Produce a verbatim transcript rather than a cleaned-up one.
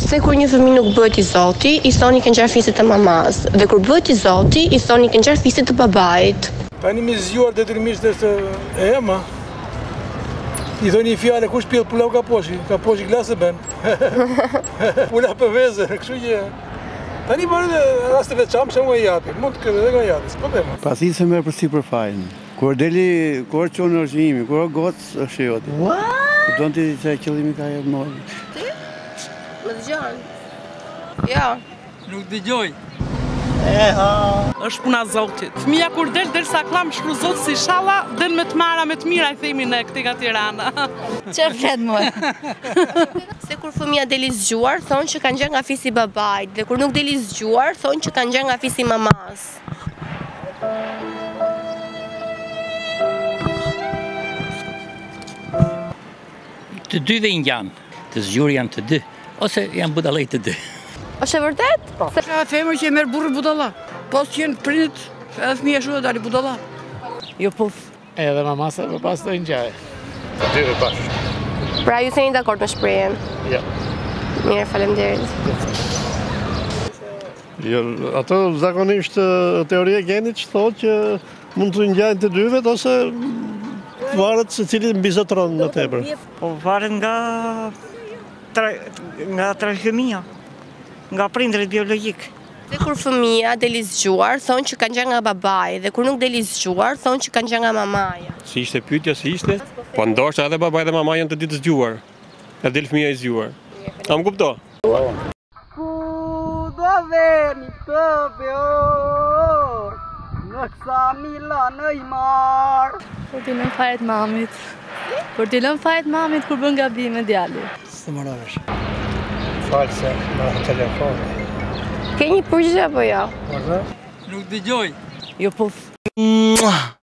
Se kur një fëmijë nuk bëhet i Zoti, i thoni ke ngjar fisit të mamas. Dhe kur bëhet i Zoti, i thoni ke ngjar fisit të babait. Tani me zgjuar detyrimisht është e ema. I thoni një fjallë, kush pjellë pula u ka poshi? Ka poshi glasë e ben. Pula për veze, kështu që... Tani bërë rast të veçam që mu e jati, mund të këtë dhe nga jati, s'po tema. Pasi se merë për si për fajnë. Kur deli, kur qonë është imi, kur gotës është joti. What? Do në ti që qëllimi ka jetë mojë. Ti? Më dëgjon? Ja. Nuk dëgjoj. E, ha. Është puna Zotit. Fëmija kur del, del sa klam shkru Zotë si shala, del me të mara, me të mira, i themi në këti ka Tirana. Që flet më? Se kur fëmija deli zgjuar, thonë që kanë gjë nga fisi babait, dhe kur nuk deli zgjuar, thonë që kanë gjë nga fisi mamas. Të dy dhe janë, të zgjur janë të dy, ose janë budallaj të dy. Është e vërtet? Se ka femër që e merë burrë budalla. Pas që jenë prinit, edhe fëmija shu dhe dali budalla. Jo puf. Edhe mamasa për pas të njaj. Të dy dhe bashkë. Pra ju se një dakord me shprehjen? Ja. Mirë, faleminderit. Jo, ato zakonisht teoria e genit që thotë që mund të ngjajnë të dyvet ose varet se cili mbizotron në tepër. Po varet nga tra, nga trashëgimia, nga prindrit biologjik. Dhe kur fëmija deli zgjuar, thonë që kanë gjë nga babai, dhe kur nuk deli zgjuar, thonë që kanë gjë nga mamaja. Si ishte pyetja, si ishte? Po ndoshta edhe babai dhe mamaja janë të ditë zgjuar. E del fëmia i zgjuar. A më kupto? Ku do veni të beor, në kësa mila në i marë. Kur t'i lëm fajt mamit. Kur t'i lëm fajt mamit kur bën gabime djali. Së më rëvesh. Falë se në telefon. Ke një përgjigje apo jo? Nuk dëgjoj. Jo puf.